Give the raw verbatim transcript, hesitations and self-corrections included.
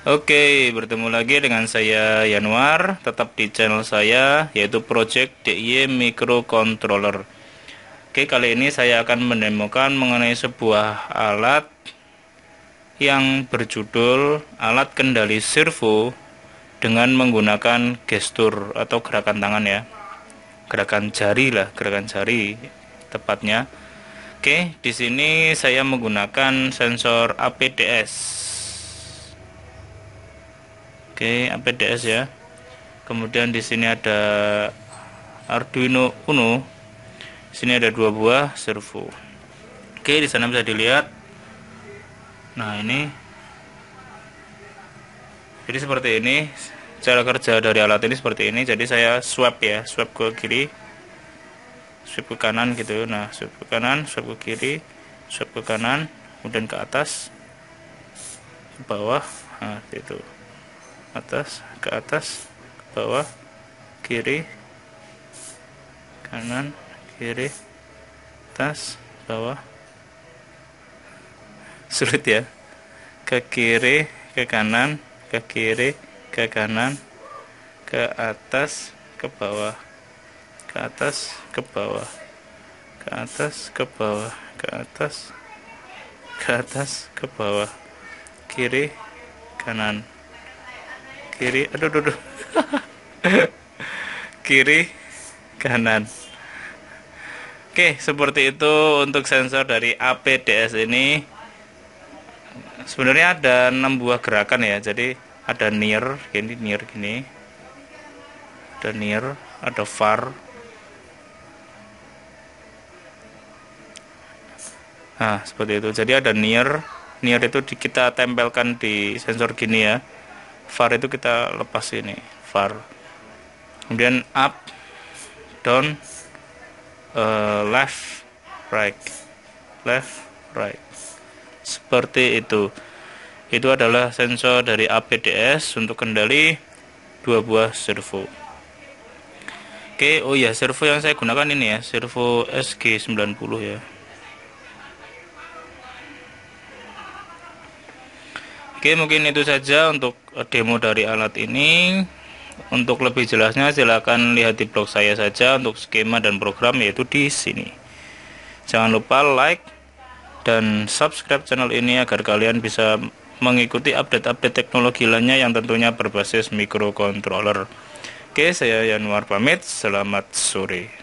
Oke, bertemu lagi dengan saya Yanuar, tetap di channel saya yaitu Project D I Y Microcontroller. Oke, kali ini saya akan mendemokan mengenai sebuah alat yang berjudul alat kendali servo dengan menggunakan gestur atau gerakan tangan ya. Gerakan jari lah, gerakan jari tepatnya. Oke, di sini saya menggunakan sensor A P D S. Oke, A P D S ya. Kemudian di sini ada Arduino Uno. Di sini ada dua buah servo. Oke, di sana bisa dilihat. Nah, ini. Jadi seperti ini. Cara kerja dari alat ini seperti ini. Jadi saya swipe ya, swipe ke kiri, swipe ke kanan gitu. Nah, swipe ke kanan, swipe ke kiri, swipe ke kanan, kemudian ke atas, ke bawah. Nah, itu. Atas, ke atas, ke bawah, kiri, kanan, kiri, atas, bawah. Sulit ya. Ke kiri, ke kanan, ke kiri, ke kanan, ke atas, ke bawah, ke atas, ke bawah, ke atas, ke bawah, ke atas, ke atas, ke bawah, kiri, kanan, kiri, aduh, aduh, aduh. Kiri, kanan. Oke, seperti itu untuk sensor dari A P D S ini. Sebenarnya ada enam buah gerakan ya. Jadi ada near, gini, near gini. Ada near, ada far. Nah, seperti itu. Jadi ada near, near itu kita tempelkan di sensor gini ya. Far itu kita lepas ini, far. Kemudian up, down, uh, left, right, left, right. Seperti itu. Itu adalah sensor dari A P D S untuk kendali dua buah servo. Oke, oh ya, servo yang saya gunakan ini ya, servo S G sembilan puluh ya. Oke, mungkin itu saja untuk demo dari alat ini. Untuk lebih jelasnya silahkan lihat di blog saya saja untuk skema dan program yaitu di sini. Jangan lupa like dan subscribe channel ini agar kalian bisa mengikuti update-update teknologi lainnya yang tentunya berbasis microcontroller. Oke, saya Yanuar pamit. Selamat sore.